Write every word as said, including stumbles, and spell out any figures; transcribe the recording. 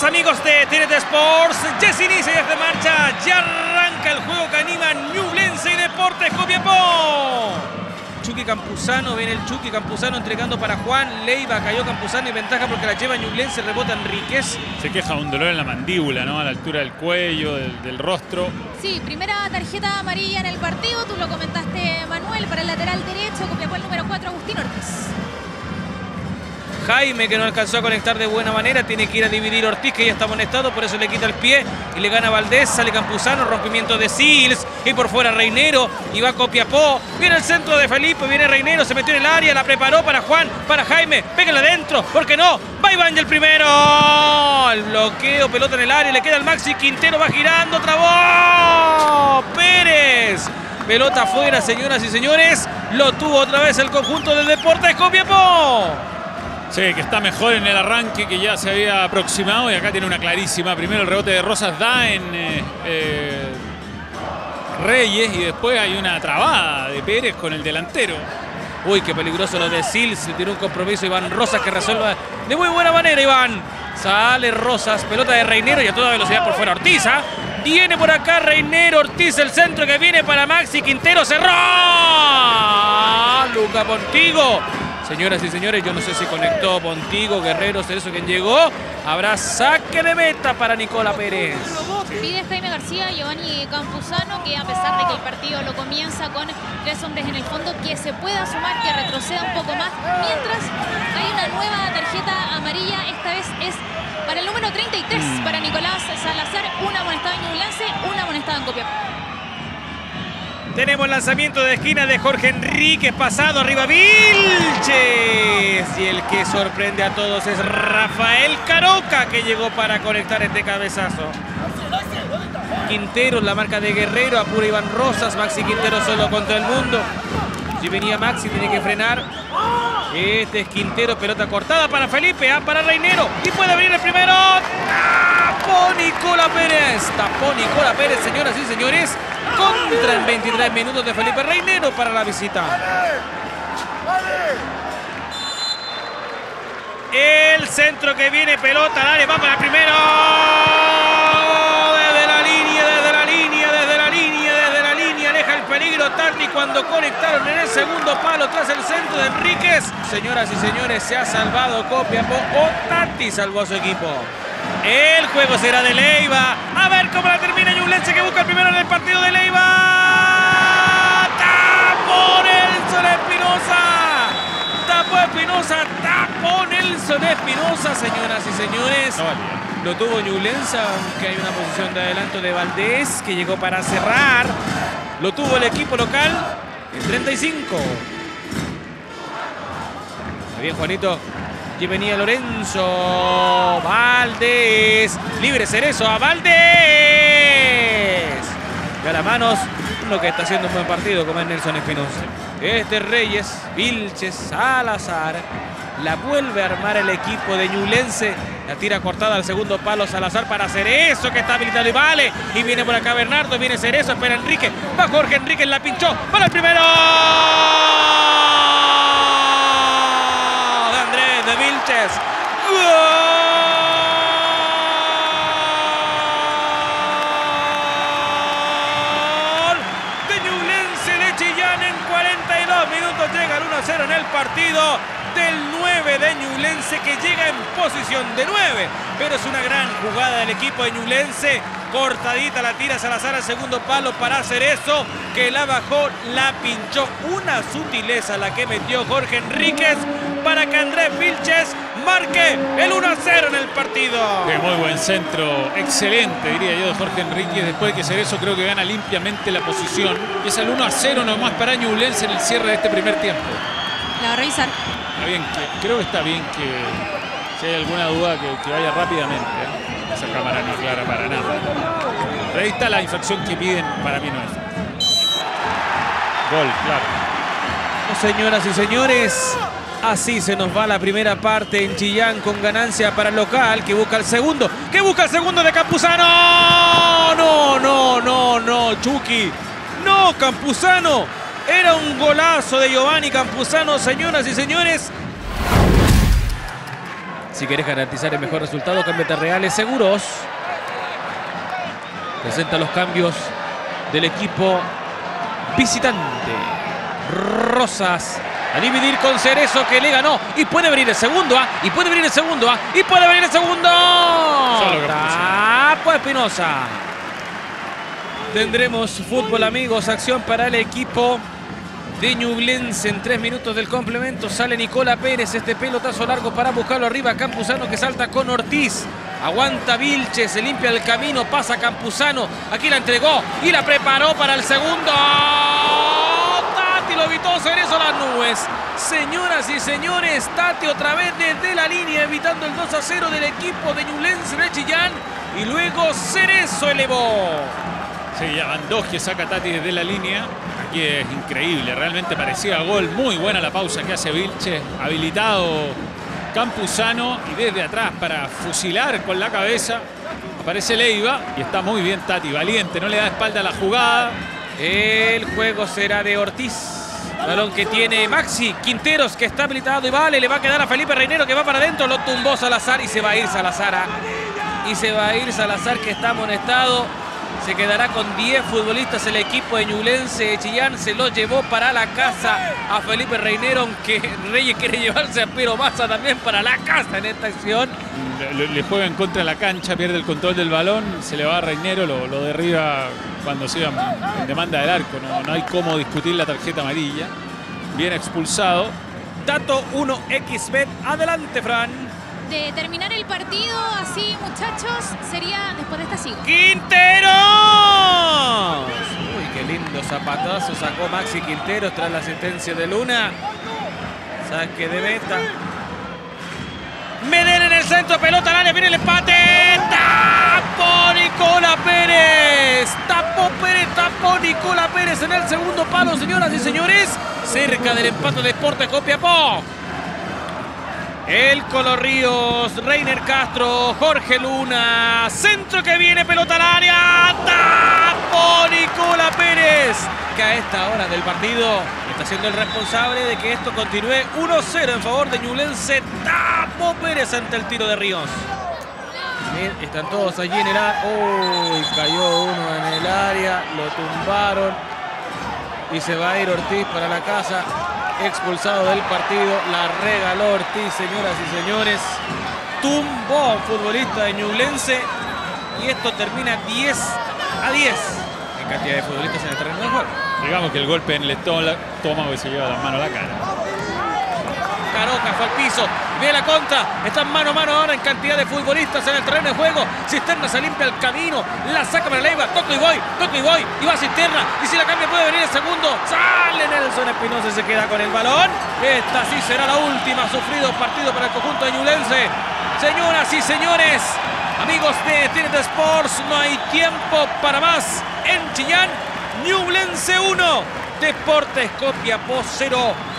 días, amigos de T N T Sports. Ya se inicia, ya está en marcha, ya arranca el juego que anima Ñublense y Deportes Copiapó. Chucky Campuzano, viene el Chucky Campuzano entregando para Juan Leiva. Cayó Campuzano y ventaja porque la lleva Ñublense, rebota Enríquez. Se queja de un dolor en la mandíbula, ¿no? A la altura del cuello, del, del rostro. Sí, primera tarjeta amarilla en el partido. Tú lo comentaste, Manuel, para el lateral derecho. Copiapó el número cuatro, Agustín Ortiz. Jaime, que no alcanzó a conectar de buena manera, tiene que ir a dividir Ortiz, que ya está amonestado, por eso le quita el pie y le gana Valdés. Sale Campuzano, rompimiento de Sils y por fuera Reinero y va Copiapó. Viene el centro de Felipe, viene Reinero, se metió en el área, la preparó para Juan, para Jaime, pégale adentro, ¿por qué no? Va Iván el primero, el bloqueo, pelota en el área, le queda el Maxi Quintero, va girando, trabó Pérez. Pelota afuera, señoras y señores, lo tuvo otra vez el conjunto del Deportes Copiapó. Sí, que está mejor en el arranque, que ya se había aproximado, y acá tiene una clarísima. Primero el rebote de Rosas da en eh, eh, Reyes y después hay una trabada de Pérez con el delantero. Uy, qué peligroso lo de Sils, le tiró un compromiso Iván Rosas que resuelve de muy buena manera, Iván. Sale Rosas, pelota de Reinero y a toda velocidad por fuera Ortiz, ¿eh? Viene por acá Reinero, Ortiz, el centro que viene para Maxi Quintero, cerró. Luca Pontigo. Señoras y señores, yo no sé si conectó Pontigo, Guerrero, Cerezo, quien llegó. Habrá saque de meta para Nicola Pérez. Pide Jaime García, Giovanni Campuzano, que a pesar de que el partido lo comienza con tres hombres en el fondo, que se pueda sumar, que retroceda un poco más. Mientras hay una nueva tarjeta amarilla, esta vez es para el número treinta y tres, para Nicolás Salazar. Una amonestada en Ñublense, una amonestada en Copiapó. Tenemos lanzamiento de esquina de Jorge Enríquez, pasado arriba Vilches. Y el que sorprende a todos es Rafael Caroca, que llegó para conectar este cabezazo. Quintero, la marca de Guerrero, apura Iván Rosas. Maxi Quintero solo contra el mundo. Si venía Maxi, tiene que frenar. Este es Quintero, pelota cortada para Felipe, ah, para Reinero. Y puede venir el primero. Tapó Nicola Pérez. Tapó Nicola Pérez, señoras y señores. Contra en veintitrés minutos de Felipe Reinero para la visita. El centro que viene, pelota al área, va para el primero. Desde la línea, desde la línea, desde la línea, desde la línea. Aleja el peligro Tati cuando conectaron en el segundo palo tras el centro de Enríquez. Señoras y señores, se ha salvado Copiapó, o Tati salvó a su equipo. El juego será de Leiva. A ver cómo la termina Ñublense, que busca el primero en el partido de Leiva. Tapó Nelson Espinosa. Tapó Espinosa. Tapó Nelson Espinosa, señoras y señores. No valía. Lo tuvo Ñublense, aunque hay una posición de adelanto de Valdés, que llegó para cerrar. Lo tuvo el equipo local en treinta y cinco. Está bien, Juanito. Aquí venía Lorenzo. Valdés. Libre Cerezo a Valdés. Y a las manos, uno que está haciendo un buen partido, como es Nelson Espinosa. Este Reyes, Vilches, Salazar. La vuelve a armar el equipo de Ñublense. La tira cortada al segundo palo Salazar para Cerezo, que está habilitado y vale. Y viene por acá Bernardo, viene Cerezo, espera Enrique. Va Jorge Enrique, la pinchó. Para el primero. De Vilches. ¡Gol! De Ñublense de Chillán en cuarenta y dos minutos. Llega el uno a cero en el partido del nueve de Ñublense, que llega en posición de nueve. Pero es una gran jugada del equipo de Ñublense. Cortadita la tira Salazar al segundo palo para hacer eso, que la bajó, la pinchó. Una sutileza la que metió Jorge Enríquez para que Andrés Vilches marque el uno a cero en el partido. Qué muy buen centro, excelente diría yo de Jorge Enríquez. Después de que Cerezo creo que gana limpiamente la posición. Y es el uno a cero nomás para Ñublense en el cierre de este primer tiempo. La va a revisar. Está bien, que, creo que está bien que si hay alguna duda que, que vaya rápidamente, ¿eh? Esa cámara no aclara para nada. Pero ahí está la infracción que piden, para mí no es. Gol, claro. Señoras y señores, así se nos va la primera parte en Chillán, con ganancia para el local, que busca el segundo. Que busca el segundo de Campuzano. No, no, no, no, Chucky. No, Campuzano. Era un golazo de Giovanni Campuzano, señoras y señores. Si querés garantizar el mejor resultado, cámbiate a Reales Seguros. Presenta los cambios del equipo visitante. Rosas a dividir con Cerezo, que le ganó. Y puede venir el segundo, ¿ah? Y puede venir el segundo, ¿ah? Y puede venir el segundo. Tapo Espinosa. Tendremos fútbol, amigos. Acción para el equipo de Ñublense. En tres minutos del complemento sale Nicola Pérez. Este pelotazo largo para buscarlo arriba. Campuzano, que salta con Ortiz. Aguanta Vilche, se limpia el camino, pasa Campuzano. Aquí la entregó y la preparó para el segundo. Tati lo evitó, Cerezo las nubes. Señoras y señores, Tati otra vez desde la línea, evitando el dos a cero del equipo de Ñublense de Chillán. Y luego Cerezo elevó. Sí, ya van dos que saca Tati desde la línea. Aquí es increíble, realmente parecía gol. Muy buena la pausa que hace Vilche. Habilitado Campuzano y desde atrás para fusilar con la cabeza. Aparece Leiva y está muy bien Tati, valiente, no le da espalda a la jugada. El juego será de Ortiz. Balón que tiene Maxi Quinteros, que está habilitado y vale, le va a quedar a Felipe Reinero, que va para adentro, lo tumbó Salazar y se va a ir Salazar. Y se va a ir Salazar, que está amonestado. Se quedará con diez futbolistas el equipo de Ñublense de Chillán. Se lo llevó para la casa a Felipe Reinero, aunque Reyes quiere llevarse a Piero Massa también para la casa en esta acción. Le, le juega en contra de la cancha, pierde el control del balón, se le va a Reinero, lo, lo derriba cuando se iba en demanda del arco. No, no hay cómo discutir la tarjeta amarilla. Bien expulsado. Dato uno equis bet. Adelante, Fran. De terminar el partido así, muchachos, sería después de esta sigo. ¡Quinteros! Uy, qué lindo zapatazo sacó Maxi Quinteros tras la asistencia de Luna. Saque de meta. Medel en el centro, pelota al área, viene el empate. ¡Tapó Nicola Pérez! ¡Tapó Pérez, tapó Nicola Pérez en el segundo palo, señoras y señores! Cerca del empate de Sportes Copiapó. El Colorríos, Reiner Castro, Jorge Luna, centro que viene, pelota al área, tapó Nicola Pérez, que a esta hora del partido está siendo el responsable de que esto continúe uno cero en favor de Ñublense. Tapó Pérez ante el tiro de Ríos. Bien, están todos allí en el área. Uy, cayó uno en el área, lo tumbaron y se va a ir Ortiz para la casa. Expulsado del partido, la regaló Ortiz, señoras y señores. Tumbó a un futbolista de Ñublense y esto termina diez a diez en cantidad de futbolistas en el terreno de juego. Digamos que el golpe en el estómago y se lleva la mano a la cara. Caroca fue al piso, viene la contra, están mano a mano ahora en cantidad de futbolistas en el terreno de juego. Cisterna se limpia el camino, la saca para Leiva, toco y voy, toco y voy, y va Cisterna, y si la cambia puede venir el segundo, sale Nelson Espinosa y se queda con el balón. Esta sí será la última, sufrido partido para el conjunto de Ñublense. Señoras y señores, amigos de T N T Sports, no hay tiempo para más en Chillán. Ñublense uno, Deportes Copiapó cero.